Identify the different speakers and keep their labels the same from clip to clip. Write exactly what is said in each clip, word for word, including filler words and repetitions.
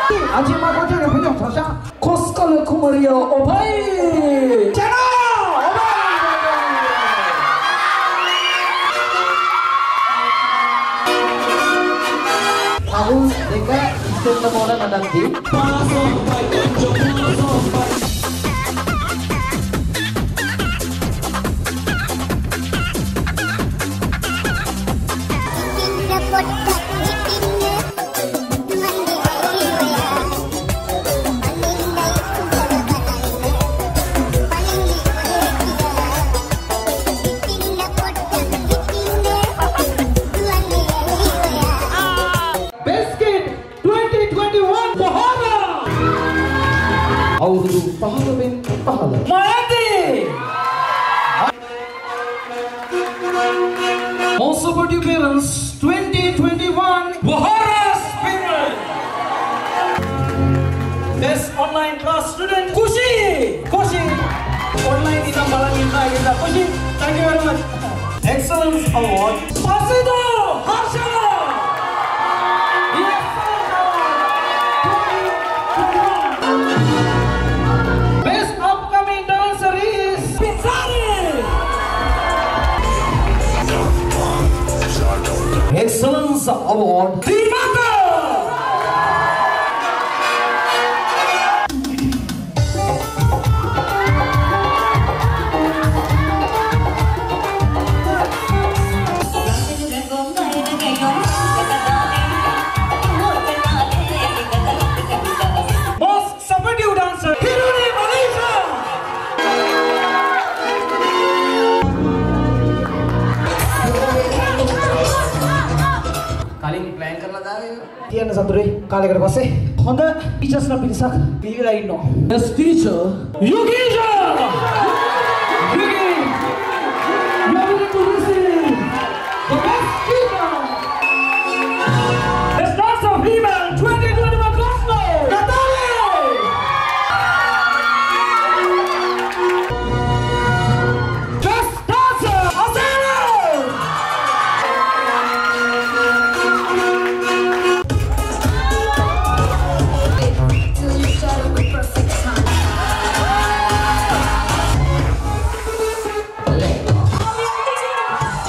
Speaker 1: 阿金妈妈这个朋友朝下，コスカルコモリオオパイ，加油！オパイ！Tahun tiga Cinematography menanti. Aurdu pahala bin pahala. Mayati. Most supportive parents twenty twenty-one Wahara Spirit. Best online class student Kushi. Kushi. Online kita balangin lagi kita Kushi. Thank you very much. Excellence Award. Pasido Harsha. Excellence Award 𝗦𝗦𝗕𝗦𝗦. Most supportive dancer Kurunegala. Kaling plan කරලා දාවේ. තියන්න සතුරේ කාලයකට පස්සේ හොඳ ටීචර්ස්ලා පිරිසක් පිළිවිලා ඉන්නවා. Best teacher Yugee. Yugee. You are going to receive the best teacher. Best dancer female twenty twenty-one Colombo. Best dancer Asana.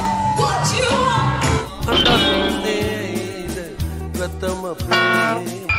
Speaker 2: प्रथम प्रेम